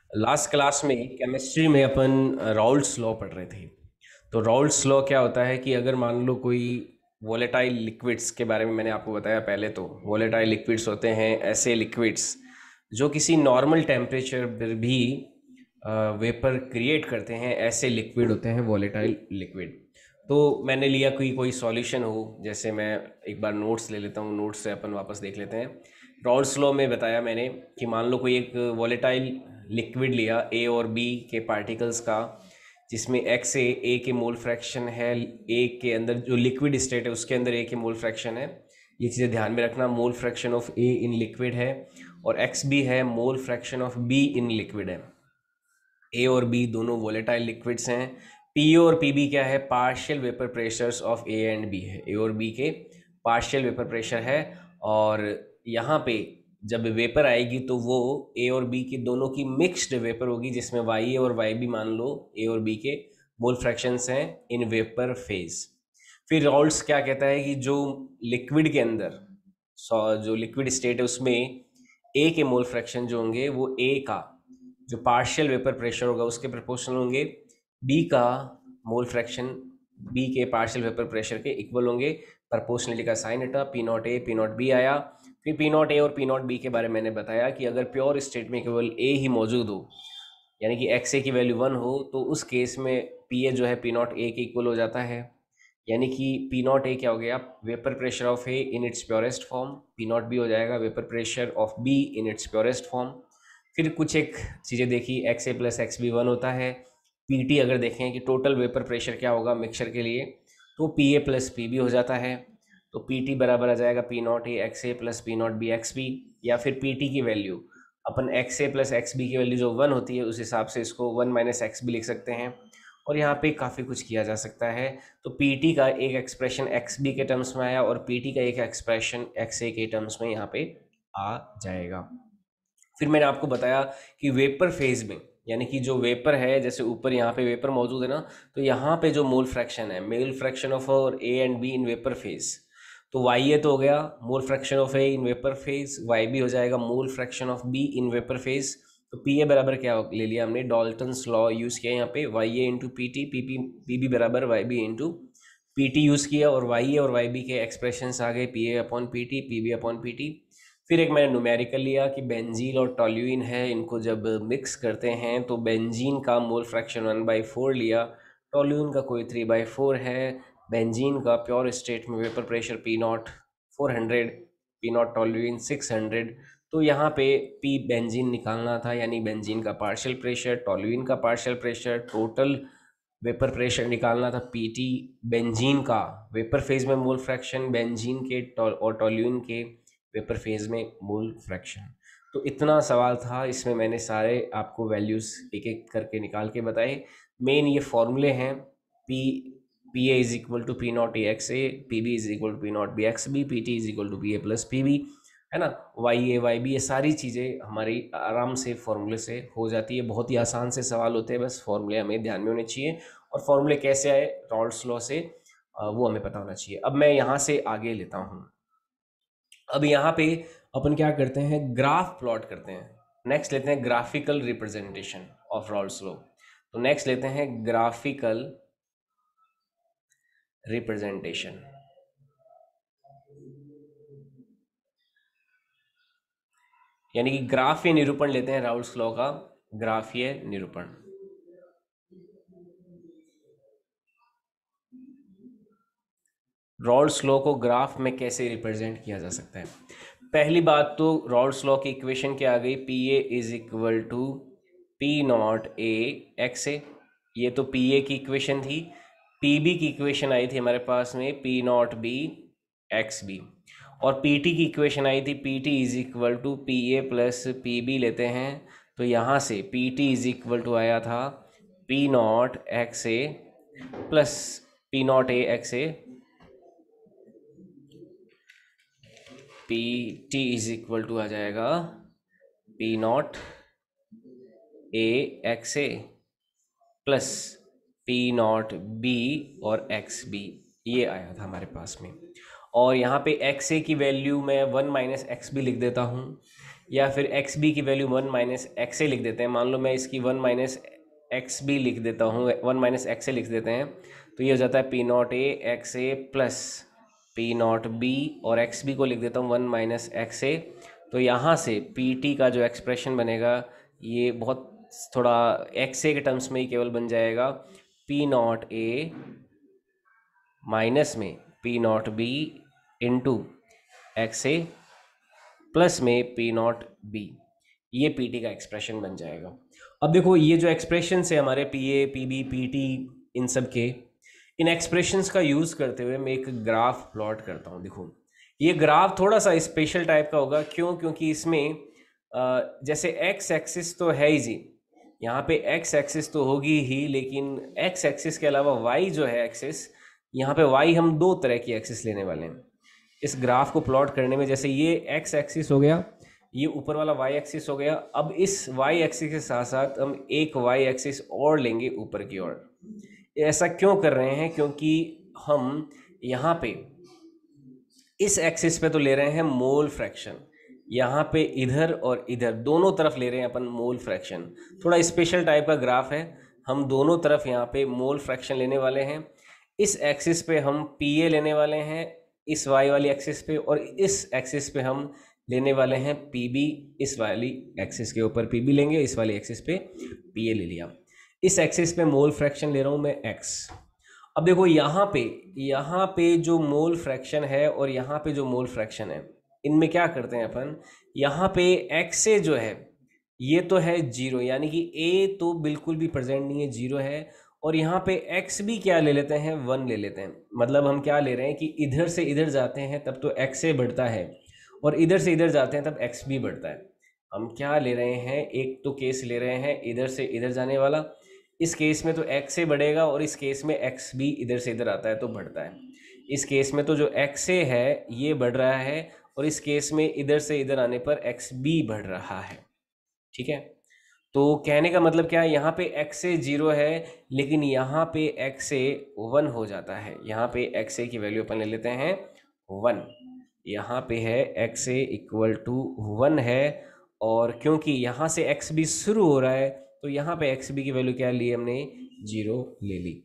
Last class में chemistry में अपन Raoult's law पढ़ रहे थे। तो राउल्ट्स लॉ क्या होता है कि अगर मान लो कोई वोलेटाइल लिक्विड्स के बारे में मैंने आपको बताया पहले। तो वोलेटाइल लिक्विड्स होते हैं ऐसे लिक्विड्स जो किसी नॉर्मल टेम्परेचर पर भी वेपर क्रिएट करते हैं, ऐसे लिक्विड होते हैं वोलेटाइल लिक्विड। तो मैंने लिया कोई सॉल्यूशन हो, जैसे मैं एक बार नोट्स ले लेता हूँ, नोट्स से अपन वापस देख लेते हैं। राउल्ट्स लॉ में बताया मैंने कि मान लो कोई एक वॉलेटाइल लिक्विड लिया ए और बी के पार्टिकल्स का, जिसमें एक्स ए के मोल फ्रैक्शन है, ए के अंदर जो लिक्विड स्टेट है उसके अंदर ए के मोल फ्रैक्शन है। ये चीज़ें ध्यान में रखना, mole fraction of A in liquid है, और एक्स बी है mole fraction of B in liquid है। ए और बी दोनों वोलेटाइल लिक्विड्स हैं। पी और पी बी क्या है? Partial vapour pressures of A and B है, ए और बी के पार्शियल वेपर प्रेशर है। और यहाँ पे जब वेपर आएगी तो वो ए और बी की दोनों की मिक्स्ड वेपर होगी, जिसमें वाई ए और वाई बी मान लो ए और बी के मोल फ्रैक्शंस हैं इन वेपर फेज। फिर राउल्ट्स क्या कहता है कि जो लिक्विड के अंदर जो लिक्विड स्टेट है उसमें ए के मोल फ्रैक्शन जो होंगे वो ए का जो पार्शियल वेपर प्रेशर होगा उसके प्रोपोर्शनल होंगे, बी का मोल फ्रैक्शन बी के पार्शियल वेपर प्रेशर के इक्वल होंगे। प्रोपोर्शनलिटी का साइन हटा, P not A P not B आया। फिर पी नॉट ए और पी नॉट बी के बारे में मैंने बताया कि अगर प्योर स्टेट में केवल ए ही मौजूद हो, यानी कि एक्स ए की वैल्यू 1 हो, तो उस केस में पी ए जो है पी नॉट ए के इक्वल हो जाता है। यानी कि पी नॉट ए क्या हो गया? Vapour pressure of A in its purest form. P not B हो जाएगा vapour pressure of B in its purest form. फिर कुछ एक चीज़ें देखी, X A plus X B 1 होता है। पी टी अगर देखें कि टोटल वेपर प्रेशर क्या होगा मिक्सचर के लिए, तो P A plus P B हो जाता है। तो पी टी बराबर आ जाएगा P not A X A plus P not B X B. या फिर पी टी की वैल्यू अपन X A plus X B की वैल्यू जो 1 होती है उस हिसाब से इसको 1 माइनस एक्स बी लिख सकते हैं। और यहाँ पे काफ़ी कुछ किया जा सकता है। तो पी टी का एक एक्सप्रेशन एक्स बी के टर्म्स में आया और पी टी का एक एक्सप्रेशन एक्स ए के टर्म्स में यहाँ पे आ जाएगा। फिर मैंने आपको बताया कि वेपर फेज में, यानी कि जो वेपर है, जैसे ऊपर यहाँ पे वेपर मौजूद है ना, तो यहाँ पे जो मोल फ्रैक्शन है, मोल फ्रैक्शन ऑफ और A and B in vapour phase, तो वाई ए तो हो गया mole fraction of A in vapour phase, Y B हो जाएगा mole fraction of B in vapour phase. तो पी ए बराबर क्या ले लिया हमने? डॉल्टन्स लॉ यूज़ किया यहाँ पे, Y A into P T, P B बराबर Y B into P T use किया, और वाई ए और वाई बी के एक्सप्रेशंस आ गए, P A upon P T, P B upon P T. फिर एक मैंने न्यूमेरिकल लिया कि बेंजीन और टॉल्यूइन है, इनको जब मिक्स करते हैं तो बेंजीन का मोल फ्रैक्शन 1/4 लिया, टॉल्यूइन का कोई 3/4 है। बेंजीन का प्योर स्टेट में vapour pressure P not 400, P not toluene 600। तो यहाँ पे पी बेंजीन निकालना था, यानी बेंजीन का पार्शियल प्रेशर, टॉल्यूइन का partial pressure, total vapour pressure निकालना था पी टी। बेंजीन का वेपर फेज में मोल फ्रैक्शन, बेंजीन के और टॉल्यूइन के वेपर फेज में मोल फ्रैक्शन। तो इतना सवाल था, इसमें मैंने सारे आपको वैल्यूज़ एक एक करके निकाल के बताए। मेन ये फॉर्मूले हैं, P P A is equal to P not A X A, P B is equal to P not B X B, P T is equal to P A plus P B, है ना, Y ए Y B, ये सारी चीज़ें हमारी आराम से फॉर्मूले से हो जाती है। बहुत ही आसान से सवाल होते हैं, बस फॉर्मूले हमें ध्यान में होने चाहिए। और फॉर्मूले कैसे आए रॉल्ड्स लॉ से, वो हमें पता होना चाहिए। अब मैं यहाँ से आगे लेता हूँ। अब यहाँ पे अपन क्या करते हैं? ग्राफ प्लॉट करते हैं। नेक्स्ट लेते हैं graphical representation of Raoult's law. तो नेक्स्ट लेते हैं ग्राफिकल रिप्रेजेंटेशन, यानी कि ग्राफीय निरूपण लेते हैं राउल्स लॉ का, ग्राफीय निरूपण। रॉल्स लॉ को ग्राफ में कैसे रिप्रेजेंट किया जा सकता है? पहली बात तो रॉल्स लॉ की इक्वेशन क्या आ गई? P A is equal to P not A X A, ये तो पी ए की इक्वेशन थी। पी बी की इक्वेशन आई थी हमारे पास में P not B X B, और पी टी की इक्वेशन आई थी P T is equal to P A plus P B लेते हैं। तो यहाँ से P T is equal to आया था P not X A plus P not A X A, P T is equal to आ जाएगा P not A X A plus P not B और एक्स बी, ये आया था हमारे पास में। और यहाँ पे एक्स ए की वैल्यू मैं 1 माइनस एक्स बी लिख देता हूँ। या फिर एक्स बी की वैल्यू 1 माइनस एक्स ए लिख देते हैं। मान लो मैं इसकी 1 माइनस एक्स बी लिख देता हूँ, 1 माइनस एक्स ए लिख देते हैं, तो ये हो जाता है P not A X A plus P not B, और एक्स बी को लिख देता हूँ 1 माइनस एक्स ए। तो यहाँ से पी टी का जो एक्सप्रेशन बनेगा ये बहुत थोड़ा एक्स ए के टर्म्स में ही केवल बन जाएगा, पी नॉट ए माइनस में P not B into X A plus में पी नॉट बी, ये पी टी का एक्सप्रेशन बन जाएगा। अब देखो ये जो एक्सप्रेशन है हमारे P A P B P T, इन सब के इन एक्सप्रेशंस का यूज़ करते हुए मैं एक ग्राफ प्लॉट करता हूँ। देखो ये ग्राफ थोड़ा सा स्पेशल टाइप का होगा, क्यों? क्योंकि इसमें जैसे एक्स एक्सिस तो है ही जी, यहाँ पे एक्स एक्सिस तो होगी ही, लेकिन एक्स एक्सिस के अलावा वाई जो है एक्सिस, यहाँ पे वाई हम दो तरह की एक्सिस लेने वाले हैं इस ग्राफ को प्लॉट करने में। जैसे ये एक्स एक्सिस हो गया, ये ऊपर वाला वाई एक्सिस हो गया। अब इस वाई एक्सिस के साथ साथ हम एक वाई एक्सिस और लेंगे ऊपर की ओर। ऐसा क्यों कर रहे हैं? क्योंकि हम यहाँ पे इस एक्सिस पे तो ले रहे हैं मोल फ्रैक्शन, यहाँ पे इधर और इधर दोनों तरफ ले रहे हैं अपन मोल फ्रैक्शन। थोड़ा स्पेशल टाइप का ग्राफ है, हम दोनों तरफ यहाँ पे मोल फ्रैक्शन लेने वाले हैं। इस एक्सिस पे हम पी ए लेने वाले हैं इस वाई वाली एक्सिस पे, और इस एक्सिस पे हम लेने वाले हैं पी बी, इस वाली एक्सिस के ऊपर पी बी लेंगे, इस वाली एक्सिस पे पी ए ले लिया। इस एक्सिस पे मोल फ्रैक्शन ले रहा हूँ मैं एक्स। अब देखो यहाँ पे जो मोल फ्रैक्शन है और यहाँ पे जो मोल फ्रैक्शन है, इनमें क्या करते हैं अपन, यहाँ पे एक्स से जो है ये तो है जीरो, यानी कि ए तो बिल्कुल भी प्रेजेंट नहीं है, जीरो है। और यहाँ पे एक्स भी क्या ले लेते हैं, 1 ले लेते हैं। मतलब हम क्या ले रहे हैं कि इधर से इधर जाते हैं तब तो एक्स से बढ़ता है, और इधर से इधर जाते हैं तब एक्स भी बढ़ता है। हम क्या ले रहे हैं, एक तो केस ले रहे हैं इधर से इधर जाने वाला, इस केस में तो एक्स से बढ़ेगा, और इस केस में एक्स भी इधर से इधर आता है तो बढ़ता है। इस केस में तो जो एक्स से है ये बढ़ रहा है, और इस केस में इधर से इधर आने पर एक्स भी बढ़ रहा है। ठीक है, तो कहने का मतलब क्या है, यहाँ पे एक्स से जीरो है, लेकिन यहाँ पे एक्स से 1 हो जाता है। यहाँ पे एक्स ए की वैल्यू अपन ले लेते हैं 1, यहाँ पे है एक्स ए इक्वल टू 1 है, और क्योंकि यहाँ से एक्स बी शुरू हो रहा है तो यहाँ पे एक्स बी की वैल्यू क्या ली हमने, 0 ले ली।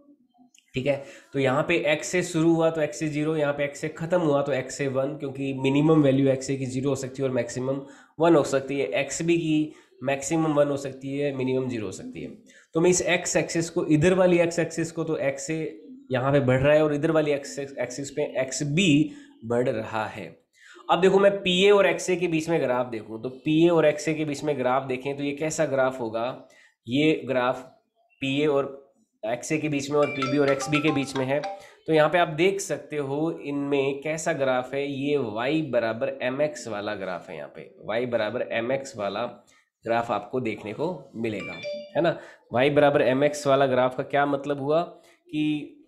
ठीक है, तो यहाँ पे x से शुरू हुआ तो x से 0, यहाँ पे x से ख़त्म हुआ तो x से 1, क्योंकि मिनिमम वैल्यू x ए की 0 हो सकती है और मैक्सिमम 1 हो सकती है। एक्स बी की मैक्सिमम 1 हो सकती है, मिनिमम 0 हो सकती है। तो मैं इस x एक्सिस को, इधर वाली x एक्सिस को तो x से यहाँ पे बढ़ रहा है, और इधर वाली x एक्सिस पे एक्स बी बढ़ रहा है। अब देखो मैं पी ए और एक्स ए के बीच में ग्राफ देखूँ, तो पी ए और एक्स ए के बीच में ग्राफ देखें तो ये कैसा ग्राफ होगा, ये ग्राफ पी ए और एक्स ए के बीच में और पी बी और एक्स बी के बीच में है। तो यहाँ पे आप देख सकते हो इनमें कैसा ग्राफ है, ये y बराबर एम एक्स वाला ग्राफ है। यहाँ पे y बराबर एम एक्स वाला ग्राफ आपको देखने को मिलेगा, है ना। y बराबर एम एक्स वाला ग्राफ का क्या मतलब हुआ कि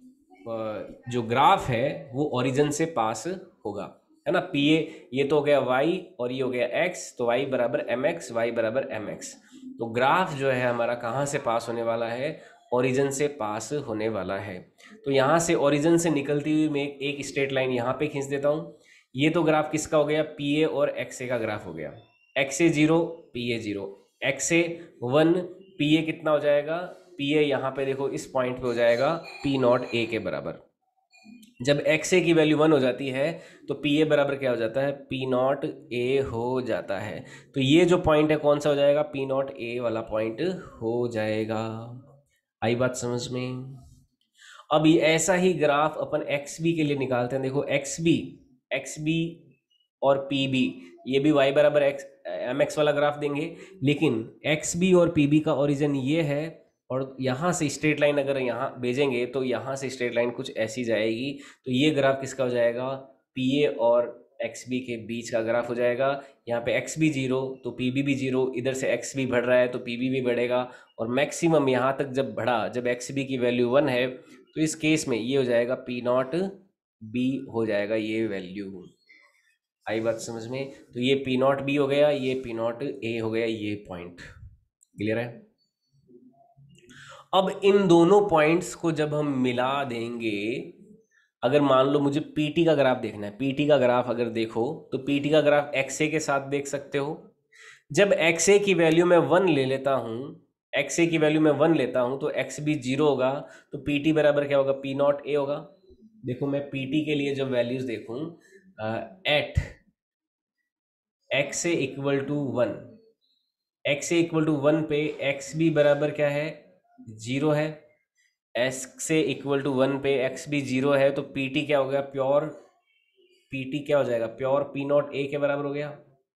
जो ग्राफ है वो ओरिजिन से पास होगा, है ना। पी ए ये तो हो गया y और ये हो गया x, तो y बराबर एम एक्स, वाई बराबर एम एक्स। तो ग्राफ जो है हमारा कहाँ से पास होने वाला है, ओरिजिन से पास होने वाला है। तो यहाँ से ओरिजिन से निकलती हुई मैं एक स्ट्रेट लाइन यहाँ पे खींच देता हूँ। ये तो ग्राफ किसका हो गया, पी ए और एक्स ए का ग्राफ हो गया। X A 0, P A 0, X A 1, P A कितना हो जाएगा, पी ए यहाँ पे देखो इस पॉइंट पे हो जाएगा पी नॉट ए के बराबर। जब एक्स ए की वैल्यू 1 हो जाती है तो पी ए बराबर क्या हो जाता है, पी नॉट ए हो जाता है। तो ये जो पॉइंट है कौन सा हो जाएगा, पी नॉट ए वाला पॉइंट हो जाएगा। आई बात समझ में। अब ये ऐसा ही ग्राफ अपन एक्स बी के लिए निकालते हैं। देखो एक्स बी और पी बी, ये भी y बराबर एक्स एम एक्स वाला ग्राफ देंगे, लेकिन एक्स बी और पी बी का ओरिजिन ये है, और यहाँ से स्ट्रेट लाइन अगर यहाँ भेजेंगे तो यहाँ से स्ट्रेट लाइन कुछ ऐसी जाएगी। तो ये ग्राफ किसका हो जाएगा, पी ए और एक्स बी के बीच का ग्राफ हो जाएगा। यहाँ पे एक्स बी 0 तो पी बी भी 0, इधर से एक्स बी बढ़ रहा है तो पी बी भी बढ़ेगा, और मैक्सिमम यहाँ तक जब बढ़ा, जब एक्स बी की वैल्यू 1 है, तो इस केस में ये हो जाएगा पी नॉट बी हो जाएगा ये वैल्यू। आई बात समझ में। तो ये पी नॉट बी हो गया, ये पी नॉट ए हो गया, ये पॉइंट क्लियर है। अब इन दोनों पॉइंट्स को जब हम मिला देंगे अगर मान लो मुझे पीटी का ग्राफ देखना है, पीटी का ग्राफ अगर देखो तो पीटी का ग्राफ एक्सए के साथ देख सकते हो। जब एक्सए की वैल्यू मैं 1 ले लेता हूँ, एक्सए की वैल्यू मैं 1 लेता हूँ तो एक्स भी 0 होगा, तो पीटी बराबर क्या होगा, पी नॉट ए होगा। देखो मैं पीटी के लिए जब वैल्यूज देखूँ, at X A equal to 1, X A equal to 1 पे एक्स बी बराबर क्या है, 0 है। एक्स ए इक्वल टू 1 पे एक्स बी 0 है, तो पीटी क्या हो गया, प्योर पीटी क्या हो जाएगा, प्योर पी नॉट ए के बराबर हो गया।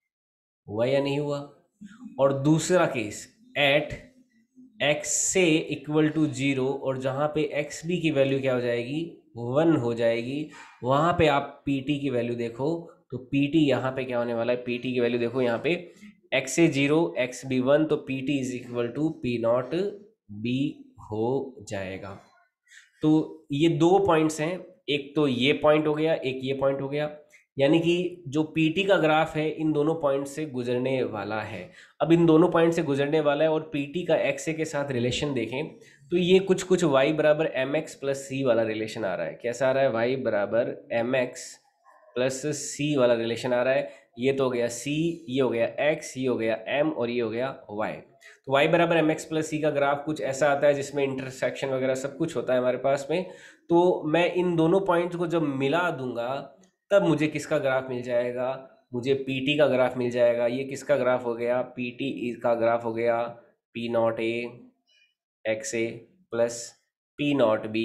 हुआ या नहीं हुआ? और दूसरा केस, एट एक्स से इक्वल टू 0, और जहाँ पे एक्स बी की वैल्यू क्या हो जाएगी, 1 हो जाएगी, वहाँ पे आप पी टी की वैल्यू देखो, तो पी टी यहाँ पे क्या होने वाला है, पी टी की वैल्यू देखो यहाँ पे, एक्स से 0 एक्स बी 1, तो P T is equal to P not B हो जाएगा। तो ये दो पॉइंट्स हैं, एक तो ये पॉइंट हो गया, एक ये पॉइंट हो गया, यानी कि जो पीटी का ग्राफ है इन दोनों पॉइंट से गुजरने वाला है। अब इन दोनों पॉइंट से गुजरने वाला है, और पीटी का एक्स ए के साथ रिलेशन देखें तो ये कुछ कुछ वाई बराबर एम एक्स प्लस सी वाला रिलेशन आ रहा है। कैसा आ रहा है, वाई बराबर एम एक्स प्लस सी वाला रिलेशन आ रहा है। ये तो हो गया सी, ये हो गया एक्स, ये हो गया एम, और ये हो गया वाई। तो वाई बराबर एम एक्स प्लस सी का ग्राफ कुछ ऐसा आता है जिसमें इंटरसेक्शन वगैरह सब कुछ होता है हमारे पास में। तो मैं इन दोनों पॉइंट्स को जब मिला दूंगा तब मुझे किसका ग्राफ मिल जाएगा, मुझे पीटी का ग्राफ मिल जाएगा। ये किसका ग्राफ हो गया, पीटी का ग्राफ हो गया, P not A X A plus P not B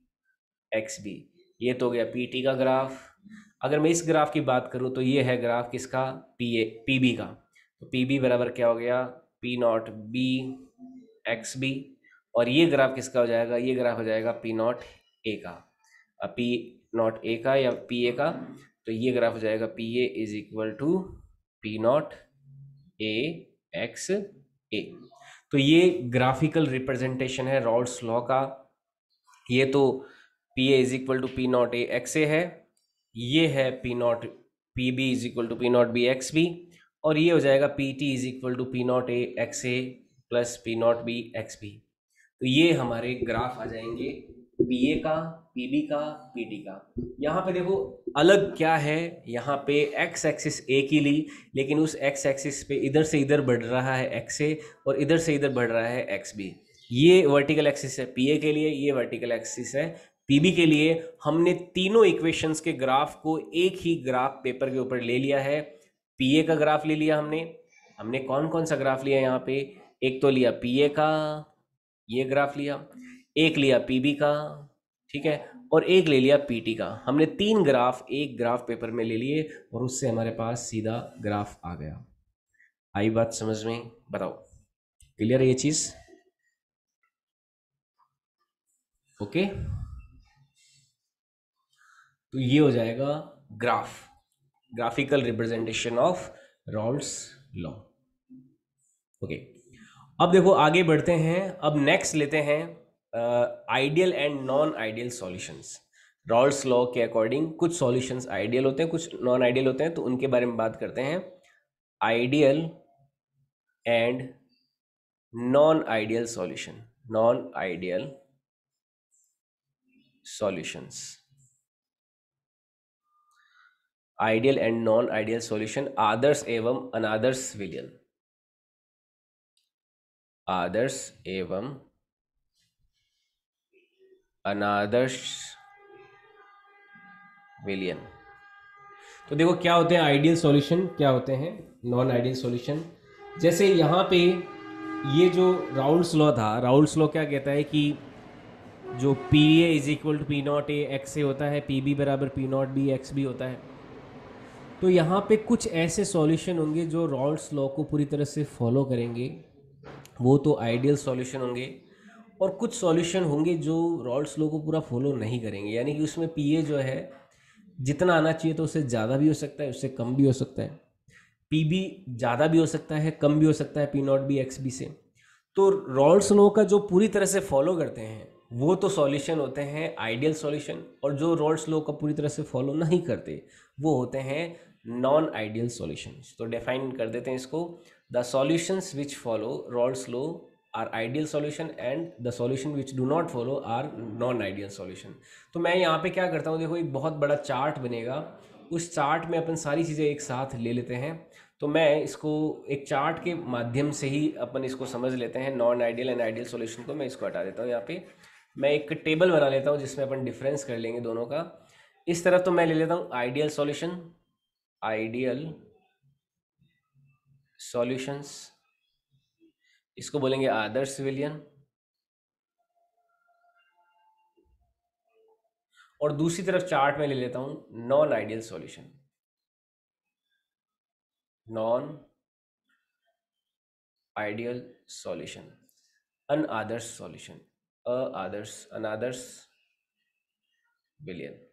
X B. ये तो हो गया पीटी का ग्राफ। अगर मैं इस ग्राफ की बात करूं तो ये है ग्राफ किसका, पी बी का। तो पी बी बराबर क्या हो गया, P not B X B. और ये ग्राफ किसका हो जाएगा, ये ग्राफ हो जाएगा पी नॉट ए का। अब पी नॉट ए का या पी ए का, तो ये ग्राफ हो जाएगा P A is equal to P not A X A. तो ये ग्राफिकल रिप्रेजेंटेशन है रॉल्स लॉ का। ये तो P A is equal to P not A X A है, ये है P naught P B is equal to P not B X B, और ये हो जाएगा P T is equal to P not A X A plus P not B X B. तो ये हमारे ग्राफ आ जाएंगे पी ए का, पी बी का, पी टी का। यहाँ पे देखो अलग क्या है, यहाँ पे एक्स एक्सिस ए की ली, लेकिन उस एक्स एक्सिस पे इधर से इधर बढ़ रहा है एक्स ए, और इधर से इधर बढ़ रहा है एक्स बी। ये वर्टिकल एक्सिस है पी ए के लिए, ये वर्टिकल एक्सिस है पीबी के लिए। हमने तीनों इक्वेशंस के ग्राफ को एक ही ग्राफ पेपर के ऊपर ले लिया है। पीए का ग्राफ ले लिया हमने, हमने कौन कौन सा ग्राफ लिया यहाँ पे, एक तो लिया पीए का, ये ग्राफ लिया, एक लिया पीबी का, ठीक है, और एक ले लिया पीटी का। हमने तीन ग्राफ एक ग्राफ पेपर में ले लिए, और उससे हमारे पास सीधा ग्राफ आ गया। आई बात समझ में, बताओ क्लियर है ये चीज? ओके, तो ये हो जाएगा graph, graphical representation of Raoult's law. Okay, अब देखो आगे बढ़ते हैं। अब नेक्स्ट लेते हैं ideal and non ideal solutions. Raoult's law के अकॉर्डिंग कुछ सॉल्यूशंस आइडियल होते हैं, कुछ नॉन आइडियल होते हैं, तो उनके बारे में बात करते हैं। Ideal and non ideal solution, non ideal solutions, ideal and non ideal solution, आदर्श एवं अनादर्श विलयन, आदर्श एवं अनादर्श विलयन। तो देखो क्या होते हैं आइडियल सॉल्यूशन, क्या होते हैं नॉन आइडियल सॉल्यूशन। जैसे यहाँ पे ये जो राउल्स लॉ था, राउल्स लॉ क्या कहता है कि जो P A is equal to P not A X A होता है, पी बी बराबर P not B X B होता है। तो यहाँ पे कुछ ऐसे सॉल्यूशन होंगे जो राउल्स लॉ को पूरी तरह से फॉलो करेंगे, वो तो आइडियल सॉल्यूशन होंगे। और कुछ सॉल्यूशन होंगे जो राउल्स लॉ को पूरा फॉलो नहीं करेंगे, यानी कि उसमें पी ए जो है जितना आना चाहिए तो उससे ज़्यादा भी हो सकता है, उससे कम भी हो सकता है। पी बी ज़्यादा भी हो सकता है, कम भी हो सकता है P not B X B से। तो रॉल्स लॉ का जो पूरी तरह से फॉलो करते हैं वो तो सॉल्यूशन होते हैं आइडियल सॉल्यूशन, और जो रॉल्स लॉ का पूरी तरह से फॉलो नहीं करते वो होते हैं नॉन आइडियल सॉल्यूशंस। तो डिफाइन कर देते हैं इसको, the solutions which follow Raoult's law are ideal solution and the solution which do not follow are non ideal solution. तो मैं यहाँ पे क्या करता हूँ, देखो एक बहुत बड़ा चार्ट बनेगा, उस चार्ट में अपन सारी चीज़ें एक साथ ले लेते हैं। तो मैं इसको एक चार्ट के माध्यम से ही अपन इसको समझ लेते हैं, non ideal and ideal solution को मैं इसको हटा देता हूँ। यहाँ पे मैं एक टेबल बना लेता हूँ जिसमें अपन डिफरेंस कर लेंगे दोनों का। इस तरफ तो मैं ले लेता हूँ आइडियल सॉल्यूशन, आइडियल सॉल्यूशंस, इसको बोलेंगे आदर्श विलियन। और दूसरी तरफ चार्ट में ले लेता हूं non ideal solution, non ideal solution, अनआदर्श सॉल्यूशन, अनादर्श विलियन।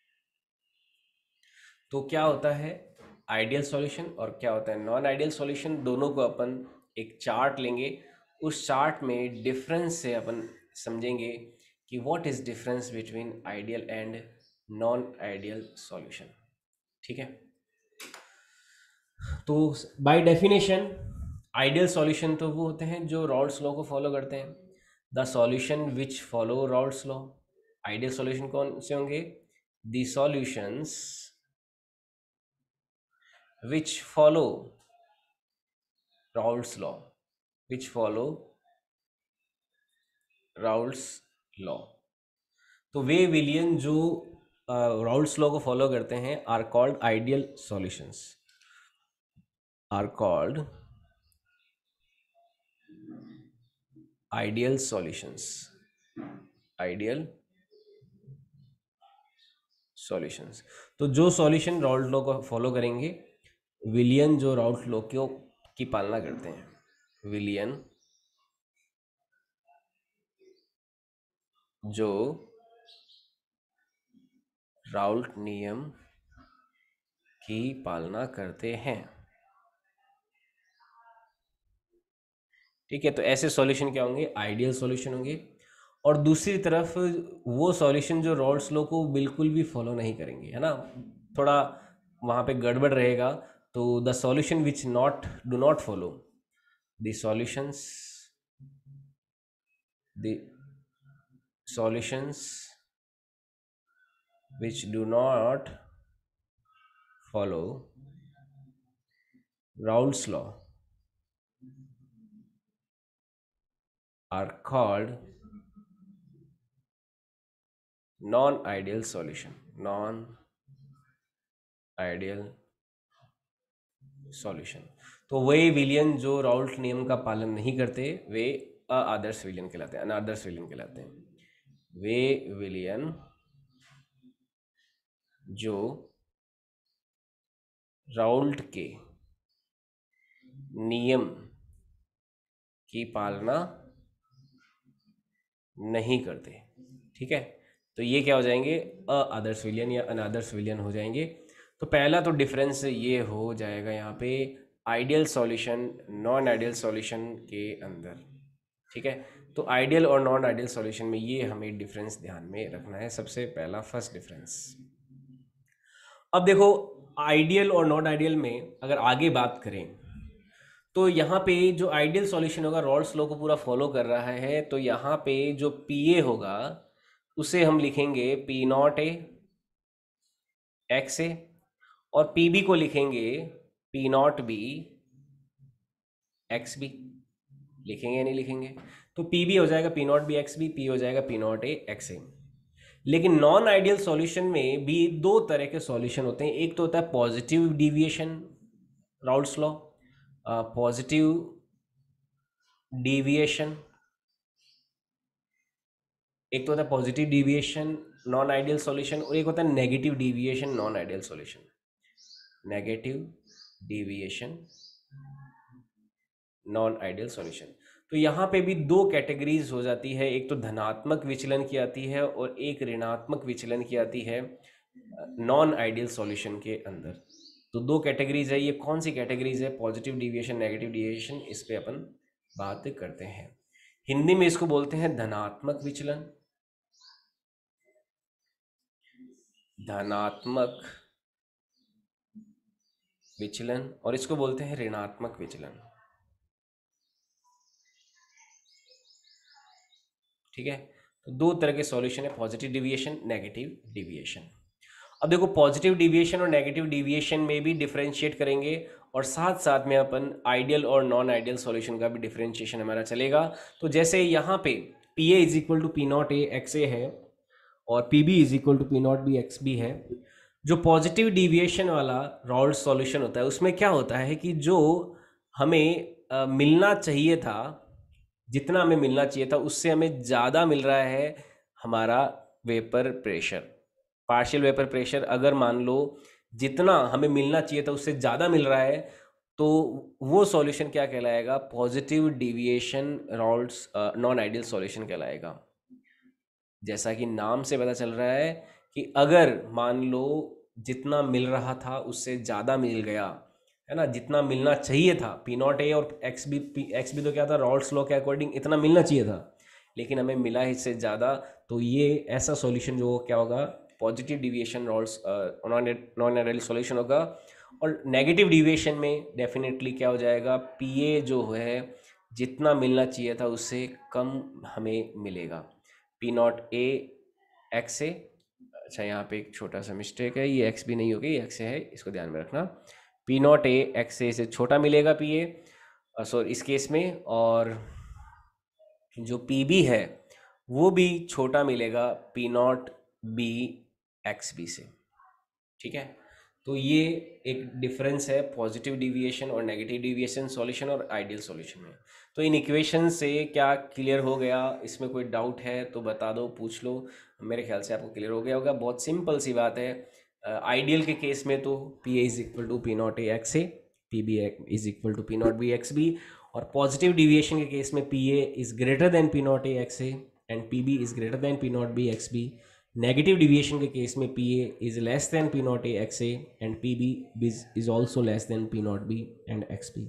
तो क्या होता है आइडियल सॉल्यूशन और क्या होता है नॉन आइडियल सॉल्यूशन, दोनों को अपन एक चार्ट लेंगे, उस चार्ट में डिफरेंस से अपन समझेंगे कि what is difference between ideal and non ideal solution. ठीक है, तो बाय डेफिनेशन आइडियल सॉल्यूशन तो वो होते हैं जो रॉल्स लॉ को फॉलो करते हैं, the solution which follow Raoult's law. Ideal solution कौन से होंगे, the solutions which follow Raoult's law, which follow Raoult's law. तो वे विलियन जो राउल्स लॉ को फॉलो करते हैं are called ideal solutions, are called ideal solutions, ideal solutions. तो जो सॉल्यूशन राउल्ट लॉ को फॉलो करेंगे, विलियन जो राउल्ट लॉ की पालना करते हैं, विलियन जो राउल्ट नियम की पालना करते हैं। ठीक है, तो ऐसे सॉल्यूशन क्या होंगे, आइडियल सॉल्यूशन होंगे। और दूसरी तरफ वो सॉल्यूशन जो राउल्ट्स लॉ को बिल्कुल भी फॉलो नहीं करेंगे, है ना, थोड़ा वहाँ पे गड़बड़ रहेगा। तो the solution which not do not follow the solutions, the solutions which do not follow Raoult's law are called non-ideal solution, non-ideal solution। तो वे विलियन जो राउल्ट नियम का पालन नहीं करते वे आदर्श विलियन कहलाते हैं, अनादर्श विलियन कहलाते हैं। वे विलियन जो राउल्ट के नियम की पालना नहीं करते। ठीक है, तो ये क्या हो जाएंगे, आदर्श विलियन या अनादर्श विलियन हो जाएंगे। तो पहला तो डिफरेंस ये हो जाएगा यहाँ पे ideal solution non ideal solution के अंदर। ठीक है, तो आइडियल और नॉन आइडियल सॉल्यूशन में ये हमें डिफरेंस ध्यान में रखना है, सबसे पहला फर्स्ट डिफरेंस। अब देखो आइडियल और नॉन आइडियल में अगर आगे बात करें तो यहाँ पे जो आइडियल सॉल्यूशन होगा रॉल्स लॉ को पूरा फॉलो कर रहा है, तो यहाँ पे जो पी ए होगा उसे हम लिखेंगे P not A X A, और पी बी को लिखेंगे P not B X B. लिखेंगे या नहीं लिखेंगे, तो पी बी हो जाएगा P not B X B, P हो जाएगा P not A X A. लेकिन नॉन आइडियल सॉल्यूशन में भी दो तरह के सॉल्यूशन होते हैं, एक तो होता है positive deviation, Raoult's law, positive deviation, एक तो होता है positive deviation non ideal solution, और एक होता है negative deviation non ideal solution, negative deviation non ideal solution. तो यहाँ पे भी दो कैटेगरीज हो जाती है, एक तो धनात्मक विचलन की आती है और एक ऋणात्मक विचलन की आती है नॉन आइडियल सॉल्यूशन के अंदर। तो दो कैटेगरीज है, ये कौन सी कैटेगरीज है, पॉजिटिव डिविएशन नेगेटिव डिविएशन, इस पे अपन बात करते हैं। हिंदी में इसको बोलते हैं धनात्मक विचलन, धनात्मक विचलन, और इसको बोलते हैं ऋणात्मक विचलन। ठीक है। तो दो तरह के सॉल्यूशन है, पॉजिटिव डिविएशन, नेगेटिव डिविएशन। अब देखो पॉजिटिव डिविएशन और नेगेटिव डिविएशन में भी डिफरेंशिएट करेंगे, और साथ साथ में अपन आइडियल और नॉन आइडियल सॉल्यूशन का भी डिफरेंशिएशन हमारा चलेगा। तो जैसे यहाँ पे P A is equal to P not A X A है, और P B is equal to P not B X B है। जो पॉजिटिव डिविएशन वाला राउल्ट सॉल्यूशन होता है उसमें क्या होता है कि जो हमें मिलना चाहिए था, जितना हमें मिलना चाहिए था उससे हमें ज़्यादा मिल रहा है हमारा vapour pressure, partial vapour pressure. अगर मान लो जितना हमें मिलना चाहिए था उससे ज़्यादा मिल रहा है, तो वो सॉल्यूशन क्या कहलाएगा, positive deviation Raoult's non ideal solution कहलाएगा। जैसा कि नाम से पता चल रहा है कि अगर मान लो जितना मिल रहा था उससे ज़्यादा मिल गया, है ना, जितना मिलना चाहिए था, पी नॉट ए और एक्स बी तो क्या था, राउल्ट्स लॉ के अकॉर्डिंग इतना मिलना चाहिए था, लेकिन हमें मिला इससे ज़्यादा। तो ये ऐसा सॉल्यूशन जो क्या होगा, positive deviation Raoult's non ideal solution होगा। और नेगेटिव डिविएशन में डेफिनेटली क्या हो जाएगा, पी ए जो है जितना मिलना चाहिए था उससे कम हमें मिलेगा। P not A X A, अच्छा यहाँ पे एक छोटा सा मिस्टेक है, ये एक्स भी नहीं होगी, ये एक्स है, इसको ध्यान में रखना। P not A X A से छोटा मिलेगा पी ए, सॉरी इस केस में, और जो पी बी है वो भी छोटा मिलेगा P not B X B से। ठीक है। तो ये एक डिफरेंस है पॉजिटिव डिविएशन और नेगेटिव डिविएशन सॉल्यूशन और आइडियल सॉल्यूशन में। तो इन इक्वेशन से क्या क्लियर हो गया, इसमें कोई डाउट है तो बता दो, पूछ लो। मेरे ख्याल से आपको क्लियर हो गया होगा, बहुत सिंपल सी बात है। आइडियल के केस में तो P A is equal to P not A X A, P B is equal to P not B X B, और पॉजिटिव डिविएशन के केस में P A is greater than P not A X A and P B is greater than P not B X B. Negative deviation के case में P A is less than P not A X A and P B is also less than P not B and X B.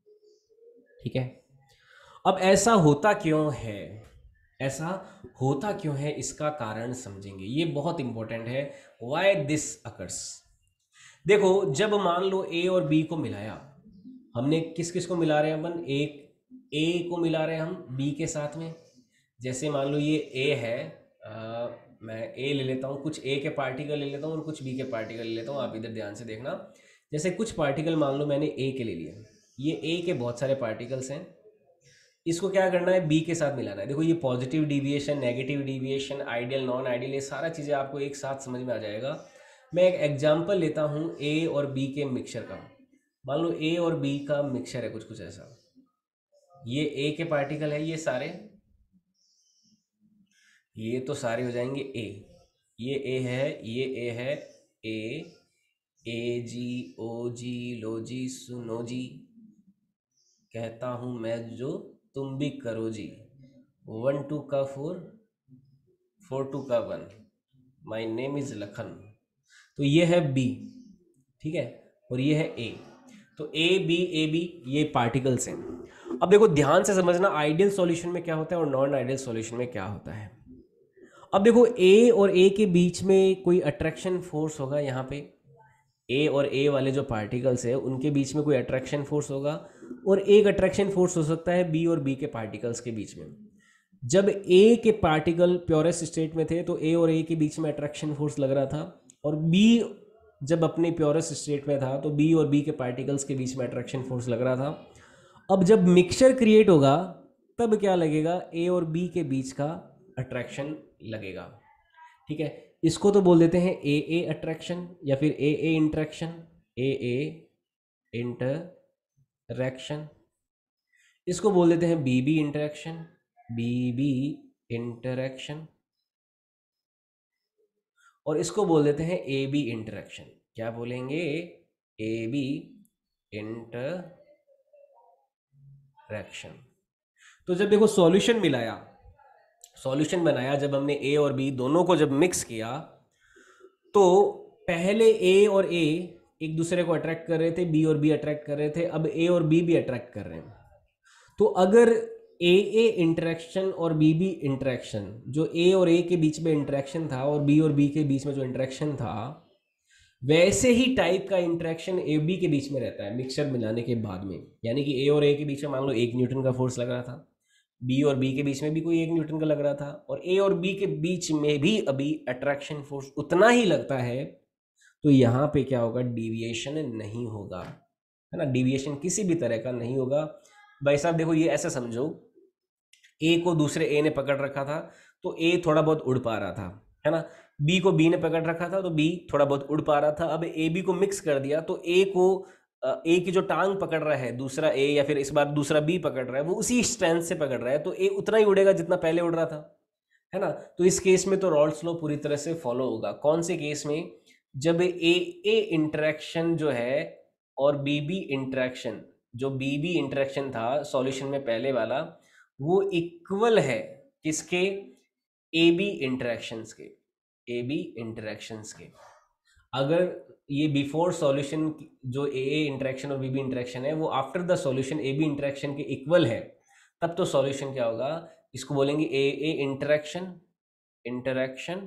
ठीक है। अब ऐसा होता क्यों है, ऐसा होता क्यों है, इसका कारण समझेंगे, ये बहुत इंपॉर्टेंट है। Why this occurs. देखो जब मान लो ए और बी को मिलाया, हमने किस किस को मिला रहे हैं अपन, एक ए को मिला रहे हैं हम बी के साथ में। जैसे मान लो ये ए है, मैं ए ले लेता हूँ, कुछ ए के पार्टिकल ले लेता हूँ और कुछ बी के पार्टिकल ले लेता हूँ, आप इधर ध्यान से देखना। जैसे कुछ पार्टिकल मान लो मैंने ए के ले लिए, ये ए के बहुत सारे पार्टिकल्स हैं, इसको क्या करना है, बी के साथ मिलाना है। देखो ये positive deviation, negative deviation, ideal, non ideal, ये सारा चीज़ें आपको एक साथ समझ में आ जाएगा। मैं एक एग्जांपल लेता हूँ ए और बी के मिक्सचर का। मान लो ए और बी का मिक्सचर है कुछ कुछ ऐसा, ये ए के पार्टिकल है, ये सारे, ये तो सारे हो जाएंगे ए, ये ए है, ये ए है, ए जी ओ जी लो जी सुनो जी, कहता हूँ मैं जो तुम भी करो जी, 1 2 का 4, 4 2 का 1, माई नेम इज लखन। तो ये है बी, ठीक है, और ये है ए। तो ए बी ये पार्टिकल्स हैं। अब देखो ध्यान से समझना, आइडियल सॉल्यूशन में क्या होता है और नॉन आइडियल सॉल्यूशन में क्या होता है। अब देखो ए और ए के बीच में कोई अट्रैक्शन फोर्स होगा, यहाँ पे ए और ए वाले जो पार्टिकल्स है उनके बीच में कोई अट्रैक्शन फोर्स होगा, और एक अट्रैक्शन फोर्स हो सकता है बी और बी के पार्टिकल्स के बीच में। जब ए के पार्टिकल प्योरेस्ट स्टेट में थे तो ए और ए के बीच में अट्रैक्शन फोर्स लग रहा था, और बी जब अपने प्योरेस्ट स्टेट में था तो बी और बी के पार्टिकल्स के बीच में अट्रैक्शन फोर्स लग रहा था। अब जब मिक्सचर क्रिएट होगा तब क्या लगेगा, ए और बी के बीच का अट्रैक्शन लगेगा। ठीक है, इसको तो बोल देते हैं ए अट्रैक्शन या फिर ए इंट्रैक्शन, ए इंटरैक्शन। इसको बोल देते हैं बी इंटरैक्शन, बी इंटरैक्शन, और इसको बोल देते हैं ए बी इंटरैक्शन। क्या बोलेंगे, ए बी इंटरैक्शन। तो जब देखो सॉल्यूशन मिलाया, सॉल्यूशन बनाया, जब हमने ए और बी दोनों को जब मिक्स किया, तो पहले ए और ए एक दूसरे को अट्रैक्ट कर रहे थे, बी और बी अट्रैक्ट कर रहे थे, अब ए और बी भी अट्रैक्ट कर रहे हैं। तो अगर ए इंटरेक्शन और बी इंटरेक्शन, जो ए और ए के बीच में इंटरेक्शन था और बी के बीच में जो इंटरेक्शन था, वैसे ही टाइप का इंटरेक्शन ए बी के बीच में रहता है मिक्सचर मिलाने के बाद में। यानी कि ए और ए के बीच में मान लो 1 न्यूटन का फोर्स लग रहा था, बी और बी के बीच में भी कोई 1 न्यूटन का लग रहा था, और ए और बी के बीच में भी अभी अट्रैक्शन फोर्स उतना ही लगता है, तो यहाँ पे क्या होगा, डिविएशन नहीं होगा, है ना, डिविएशन किसी भी तरह का नहीं होगा। भाई साहब देखो, ये ऐसा समझो, ए को दूसरे ए ने पकड़ रखा था, तो ए थोड़ा बहुत उड़ पा रहा था, है ना, बी को बी ने पकड़ रखा था, तो बी थोड़ा बहुत उड़ पा रहा था। अब ए बी को मिक्स कर दिया, तो ए को ए की जो टांग पकड़ रहा है दूसरा ए, या फिर इस बार दूसरा बी पकड़ रहा है, वो उसी स्ट्रेंथ से पकड़ रहा है, तो ए उतना ही उड़ेगा जितना पहले उड़ रहा था, है ना। तो इस केस में तो रॉल्स लॉ पूरी तरह से फॉलो होगा। कौन से केस में? जब ए इंटरेक्शन जो है और बी बी इंटरेक्शन, जो बी बी इंटरेक्शन था सॉल्यूशन में पहले वाला, वो इक्वल है किसके? ए बी इंटरेक्शंस के, ए बी इंटरेक्शंस के। अगर ये बिफोर सॉल्यूशन जो ए इंटरेक्शन और बी बी इंटरेक्शन है वो after the solution A B interaction के इक्वल है, तब तो सॉल्यूशन क्या होगा, इसको बोलेंगे A interaction, interaction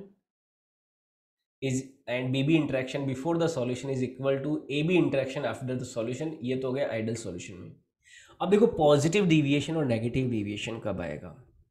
is and B B interaction before the solution is equal to A B interaction after the solution. ये तो हो गया आइडल सॉल्यूशन में। अब देखो पॉजिटिव डिविएशन और नेगेटिव डिविएशन कब आएगा?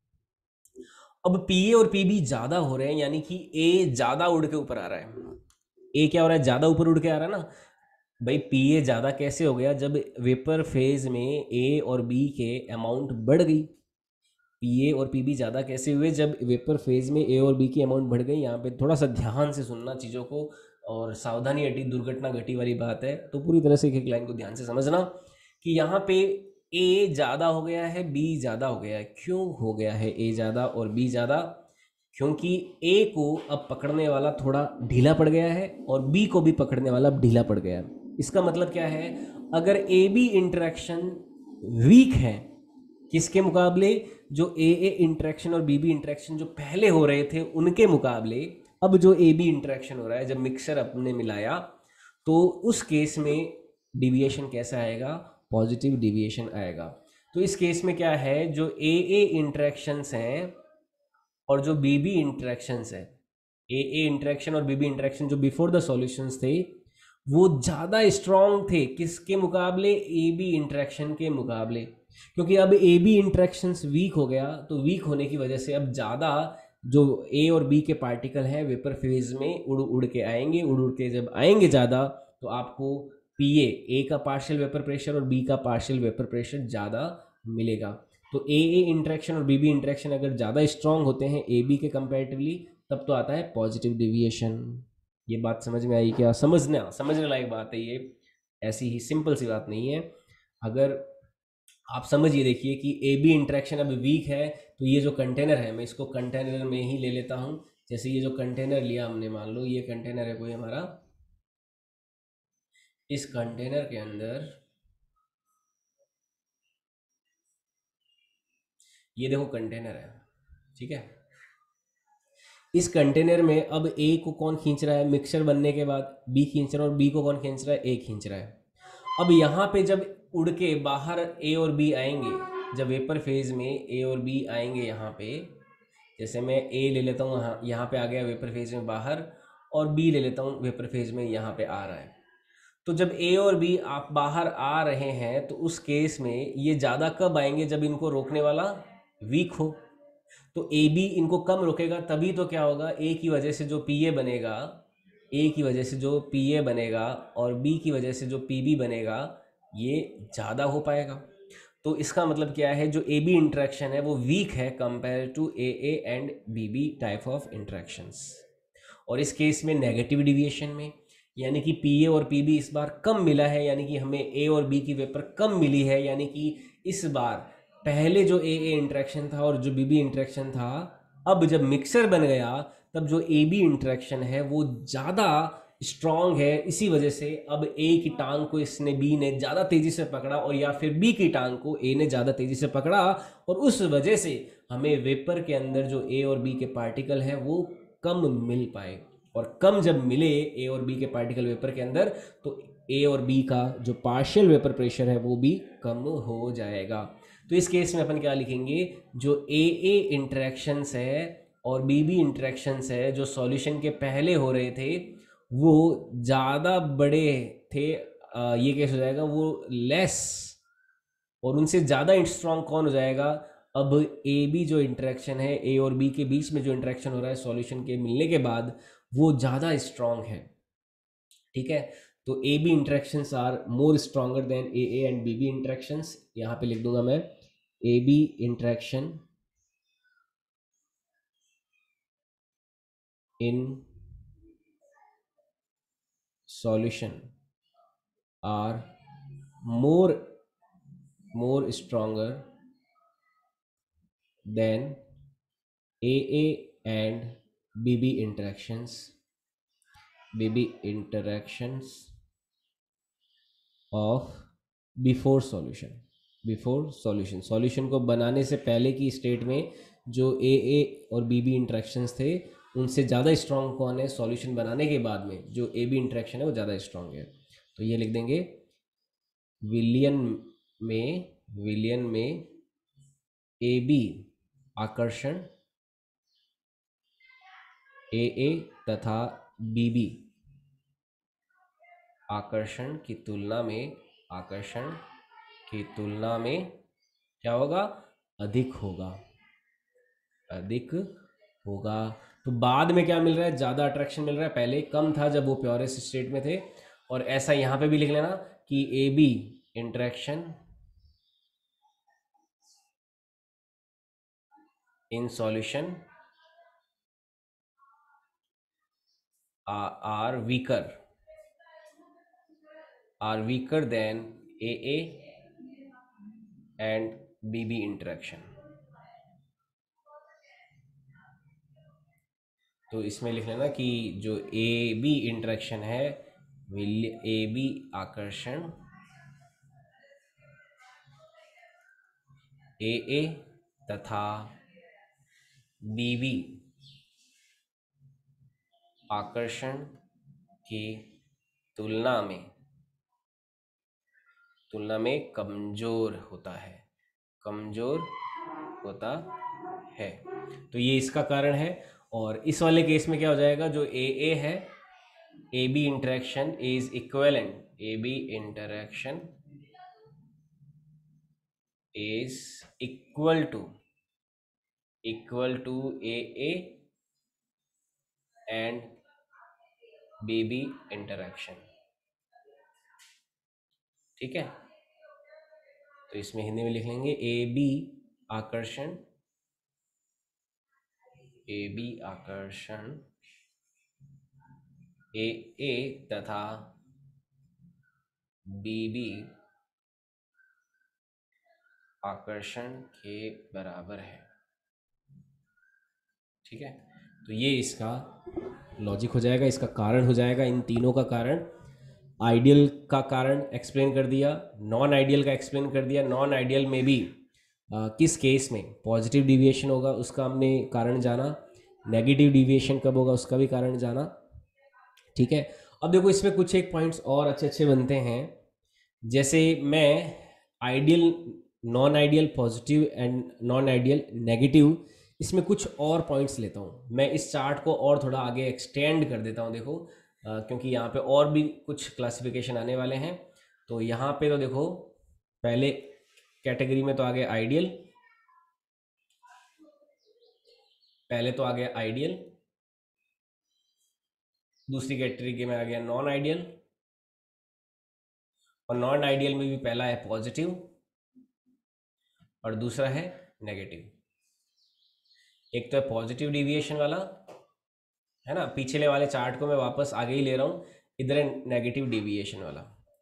अब पी ए और पी बी ज्यादा हो रहे हैं, यानी कि ए ज्यादा उड़ के ऊपर आ रहा है। ए क्या हो रहा है? ज्यादा ऊपर उड़ के आ रहा है ना। भाई पी ए ज़्यादा कैसे हो गया? जब वेपर फेज में ए और बी के अमाउंट बढ़ गई। पी ए और पी बी ज़्यादा कैसे हुए? जब वेपर फेज में ए और बी की अमाउंट बढ़ गई। यहाँ पे थोड़ा सा ध्यान से सुनना चीज़ों को, और सावधानी हटी दुर्घटना घटी वाली बात है, तो पूरी तरह से एक एक लाइन को ध्यान से समझना कि यहाँ पे ए ज़्यादा हो गया है, बी ज़्यादा हो गया है। क्यों हो गया है ए ज़्यादा और बी ज़्यादा? क्योंकि ए को अब पकड़ने वाला थोड़ा ढीला पड़ गया है और बी को भी पकड़ने वाला अब ढीला पड़ गया है। इसका मतलब क्या है? अगर ए बी इंटरेक्शन वीक है किसके मुकाबले? जो ए इंटरेक्शन और बी बी इंटरेक्शन जो पहले हो रहे थे उनके मुकाबले, अब जो ए बी इंटरेक्शन हो रहा है, जब मिक्सर अपने मिलाया, तो उस केस में डिविएशन कैसा आएगा? पॉजिटिव डिविएशन आएगा। तो इस केस में क्या है, जो ए इंटरेक्शंस हैं और जो बी बी इंटरेक्शंस है, ए इंटरेक्शन और बी बी इंटरेक्शन जो बिफोर द सॉल्यूशंस थे, वो ज़्यादा स्ट्रॉन्ग थे किसके मुकाबले? ए बी इंटरेक्शन के मुकाबले। क्योंकि अब ए बी इंटरेक्शंस वीक हो गया, तो वीक होने की वजह से अब ज़्यादा जो ए और बी के पार्टिकल हैं वेपर फेज में उड़ उड़ के आएंगे। उड़ उड़ के जब आएंगे ज़्यादा, तो आपको पी ए का पार्शियल वेपर प्रेशर और बी का पार्शियल वेपर प्रेशर ज़्यादा मिलेगा। तो ए इंटरेक्शन और बी बी इंटरेक्शन अगर ज़्यादा स्ट्रॉन्ग होते हैं ए बी के कंपेरेटिवली, तब तो आता है पॉजिटिव डिविएशन। ये बात समझ में आई क्या? समझने लायक बात है ये, ऐसी ही सिंपल सी बात नहीं है। अगर आप समझिए, देखिए कि ए बी इंटरेक्शन अब वीक है, तो ये जो कंटेनर है, मैं इसको कंटेनर में ही ले लेता हूँ। जैसे ये जो कंटेनर लिया हमने, मान लो ये कंटेनर है कोई हमारा, इस कंटेनर के अंदर ये देखो कंटेनर है, ठीक है। इस कंटेनर में अब ए को कौन खींच रहा है? मिक्सचर बनने के बाद बी खींच रहा है, और बी को कौन खींच रहा है? ए खींच रहा है। अब यहाँ पे जब उड़ के बाहर ए और बी आएंगे, जब वेपर फेज में ए और बी आएंगे यहाँ पे, जैसे मैं ए ले लेता हूँ, यहाँ पे आ गया वेपर फेज में बाहर, और बी ले लेता हूँ वेपर फेज में यहाँ पे आ रहा है। तो जब ए और बी आप बाहर आ रहे हैं, तो उस केस में ये ज़्यादा कब आएंगे? जब इनको रोकने वाला वीक हो। तो ए बी इनको कम रोकेगा, तभी तो क्या होगा, ए की वजह से जो पी ए बनेगा, ए की वजह से जो पी ए बनेगा और बी की वजह से जो पी बी बनेगा, ये ज़्यादा हो पाएगा। तो इसका मतलब क्या है, जो ए बी इंट्रैक्शन है वो वीक है compare to A and B B type of interactions. और इस केस में नेगेटिव डिविएशन में, यानी कि पी ए और पी बी इस बार कम मिला है, यानी कि हमें ए और बी की वेपर कम मिली है, यानी कि इस बार पहले जो ए इंट्रैक्शन था और जो बी बी इंट्रैक्शन था, अब जब मिक्सर बन गया, तब जो ए बी इंट्रैक्शन है वो ज़्यादा स्ट्रॉन्ग है। इसी वजह से अब ए की टांग को इसने बी ने ज़्यादा तेज़ी से पकड़ा, और या फिर बी की टांग को ए ने ज़्यादा तेज़ी से पकड़ा, और उस वजह से हमें वेपर के अंदर जो ए और बी के पार्टिकल हैं वो कम मिल पाए। और कम जब मिले ए और बी के पार्टिकल वेपर के अंदर, तो ए और बी का जो पार्शियल वेपर प्रेशर है वो भी कम हो जाएगा। तो इस केस में अपन क्या लिखेंगे, जो ए इंटरेक्शंस है और बी बी इंटरेक्शंस है जो सॉल्यूशन के पहले हो रहे थे, वो ज़्यादा बड़े थे। ये केस हो जाएगा वो लेस, और उनसे ज़्यादा स्ट्रॉन्ग कौन हो जाएगा? अब ए बी जो इंटरेक्शन है, ए और बी के बीच में जो इंटरेक्शन हो रहा है सॉल्यूशन के मिलने के बाद, वो ज़्यादा स्ट्रॉन्ग है। ठीक है, तो A B interactions are more stronger than A and B B interactions. यहाँ पे लिख दूंगा मैं, A B interaction in solution are more stronger than AA and BB interactions of before solution solution को बनाने से पहले की स्टेट में जो ए और बी इंटरेक्शंस थे उनसे ज़्यादा स्ट्रॉन्ग कौन है, सॉल्यूशन बनाने के बाद में जो ए बी इंटरेक्शन है वो ज़्यादा स्ट्रॉन्ग है। तो ये लिख देंगे, विलियन में ए बी आकर्षण ए तथा बी बी आकर्षण की तुलना में क्या होगा, अधिक होगा। तो बाद में क्या मिल रहा है, ज़्यादा अट्रैक्शन मिल रहा है, पहले कम था जब वो प्योरेस्ट स्टेट में थे। और ऐसा यहाँ पे भी लिख लेना कि A B interaction in solution are weaker than A and B interaction. तो इसमें लिख लेना कि जो ए बी इंटरेक्शन है, ए बी आकर्षण ए तथा बी बी आकर्षण की तुलना में कमजोर होता है। तो ये इसका कारण है। और इस वाले केस में क्या हो जाएगा, जो ए है, A B interaction is equivalent, A B interaction is equal to A and B B interaction. ठीक है, तो इसमें हिंदी में लिख लेंगे, ए बी आकर्षण ए तथा बी बी आकर्षण के बराबर है। ठीक है, तो ये इसका लॉजिक हो जाएगा, इसका कारण हो जाएगा। इन तीनों का कारण, आइडियल का कारण एक्सप्लेन कर दिया, नॉन आइडियल का एक्सप्लेन कर दिया। नॉन आइडियल में भी किस केस में पॉजिटिव डिविएशन होगा उसका हमने कारण जाना, नेगेटिव डिविएशन कब होगा उसका भी कारण जाना। ठीक है, अब देखो इसमें कुछ एक पॉइंट्स और अच्छे अच्छे बनते हैं। जैसे मैं ideal, non ideal positive and non ideal negative, इसमें कुछ और पॉइंट्स लेता हूँ मैं। इस चार्ट को और थोड़ा आगे एक्सटेंड कर देता हूँ, देखो क्योंकि यहाँ पे और भी कुछ क्लासिफिकेशन आने वाले हैं। तो यहाँ पे तो देखो, पहले कैटेगरी में तो आ गया आइडियल, दूसरी कैटेगरी में आ गया नॉन आइडियल, और नॉन आइडियल में भी पहला है पॉजिटिव और दूसरा है नेगेटिव। एक तो है पॉजिटिव डिविएशन वाला, है ना, पिछले वाले चार्ट को मैं वापस आगे ही ले रहा हूँ, इधर है नेगेटिव डिविएशन वाला।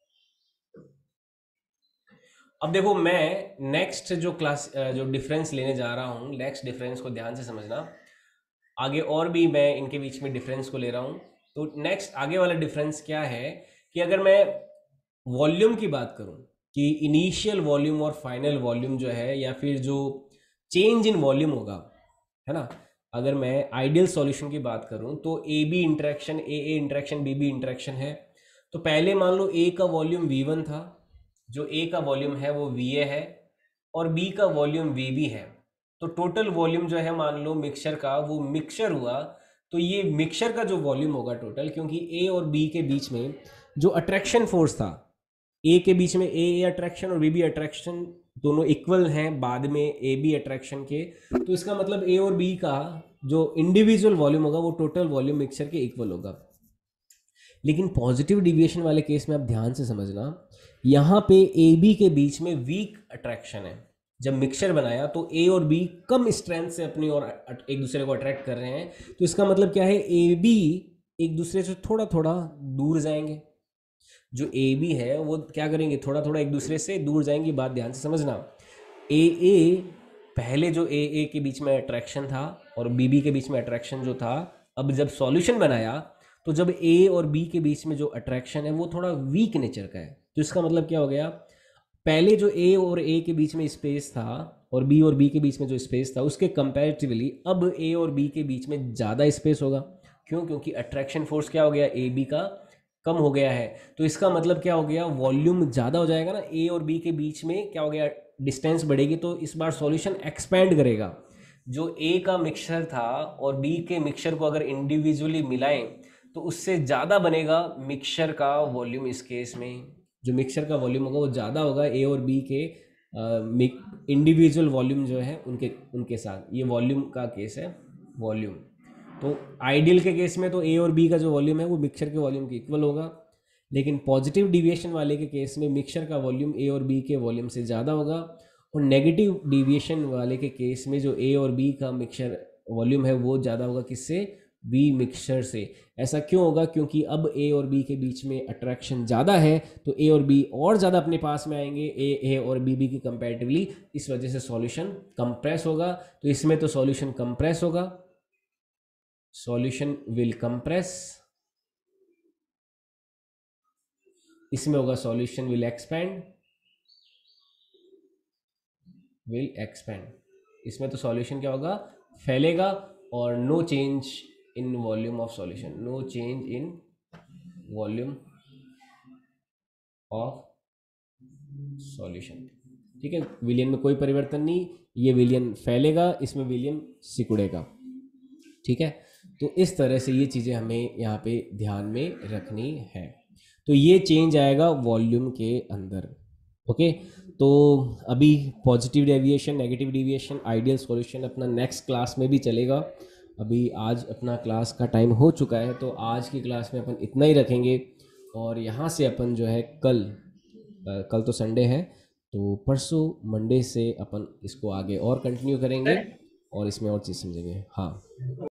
अब देखो मैं नेक्स्ट जो डिफरेंस लेने जा रहा हूँ, नेक्स्ट डिफरेंस को ध्यान से समझना, आगे और भी मैं इनके बीच में डिफरेंस को ले रहा हूँ। तो नेक्स्ट आगे वाला डिफरेंस क्या है कि अगर मैं वॉल्यूम की बात करूँ कि इनिशियल वॉल्यूम और फाइनल वॉल्यूम जो है, या फिर जो चेंज इन वॉल्यूम होगा, है ना, अगर मैं आइडियल सॉल्यूशन की बात करूं तो A B interaction A interaction B B interaction है। तो पहले मान लो ए का वॉल्यूम V1 था, जो ए का वॉल्यूम है वो VA है, और बी का वॉल्यूम VB है। तो टोटल वॉल्यूम जो है मान लो मिक्सचर का, वो मिक्सचर हुआ, तो ये मिक्सचर का जो वॉल्यूम होगा टोटल, क्योंकि ए और बी के बीच में जो अट्रैक्शन फोर्स था, ए के बीच में ए अट्रैक्शन और बी अट्रैक्शन दोनों इक्वल हैं बाद में ए बी अट्रैक्शन के, तो इसका मतलब ए और बी का जो इंडिविजुअल वॉल्यूम होगा वो टोटल वॉल्यूम मिक्सचर के इक्वल होगा। लेकिन पॉजिटिव डिविएशन वाले केस में आप ध्यान से समझना, यहाँ पे ए बी के बीच में वीक अट्रैक्शन है। जब मिक्सचर बनाया तो ए और बी कम स्ट्रेंथ से अपनी ओर एक दूसरे को अट्रैक्ट कर रहे हैं, तो इसका मतलब क्या है, ए बी एक दूसरे से थोड़ा थोड़ा दूर जाएंगे। जो ए बी है वो क्या करेंगे, थोड़ा थोड़ा एक दूसरे से दूर जाएंगे। बात ध्यान से समझना, ए पहले जो ए के बीच में अट्रैक्शन था और बी के बीच में अट्रैक्शन जो था, अब जब सॉल्यूशन बनाया तो जब ए और बी के बीच में जो अट्रैक्शन है वो थोड़ा वीक नेचर का है। तो इसका मतलब क्या हो गया, पहले जो ए के बीच में स्पेस था और बी के बीच में जो स्पेस था उसके कंपैरेटिवली अब ए और बी के बीच में ज़्यादा स्पेस होगा। क्यों? क्योंकि अट्रैक्शन फोर्स क्या हो गया, ए बी का कम हो गया है। तो इसका मतलब क्या हो गया, वॉल्यूम ज़्यादा हो जाएगा ना, ए और बी के बीच में क्या हो गया, डिस्टेंस बढ़ेगी, तो इस बार सॉल्यूशन एक्सपैंड करेगा। जो ए का मिक्सचर था और बी के मिक्सचर को अगर इंडिविजुअली मिलाएं तो उससे ज़्यादा बनेगा मिक्सचर का वॉल्यूम। इस केस में जो मिक्सचर का वॉल्यूम होगा वो ज़्यादा होगा ए और बी के इंडिविजुअल वॉल्यूम जो है उनके उनके साथ। ये वॉल्यूम का केस है, वॉल्यूम। तो आइडियल के केस में तो ए और बी का जो वॉल्यूम है वो मिक्सचर के वॉल्यूम के इक्वल होगा, लेकिन पॉजिटिव डिविएशन वाले के केस में मिक्सचर का वॉल्यूम ए और बी के वॉल्यूम से ज़्यादा होगा, और नेगेटिव डिविएशन वाले के केस में जो ए और बी का मिक्सचर वॉल्यूम है वो ज़्यादा होगा, किससे, बी मिक्सचर से। ऐसा क्यों होगा, क्योंकि अब ए और बी के बीच में अट्रैक्शन ज़्यादा है, तो ए और बी और ज़्यादा अपने पास में आएंगे ए और बी की कंपैरेटिवली, इस वजह से सॉल्यूशन कंप्रेस होगा। तो इसमें तो सॉल्यूशन कंप्रेस होगा, सॉल्यूशन विल कंप्रेस। इसमें होगा solution will expand, will expand. इसमें तो सॉल्यूशन क्या होगा, फैलेगा, और no change in volume of solution, no change in volume of solution. ठीक है, विलियन में कोई परिवर्तन नहीं, ये विलियन फैलेगा, इसमें विलियन सिकुड़ेगा। ठीक है, तो इस तरह से ये चीज़ें हमें यहाँ पे ध्यान में रखनी है। तो ये चेंज आएगा वॉल्यूम के अंदर। ओके, तो अभी positive deviation, negative deviation, ideal solution अपना नेक्स्ट क्लास में भी चलेगा। अभी आज अपना क्लास का टाइम हो चुका है, तो आज की क्लास में अपन इतना ही रखेंगे, और यहाँ से अपन जो है कल तो संडे है, तो परसों मंडे से अपन इसको आगे और कंटिन्यू करेंगे और इसमें और चीज़ समझेंगे। हाँ।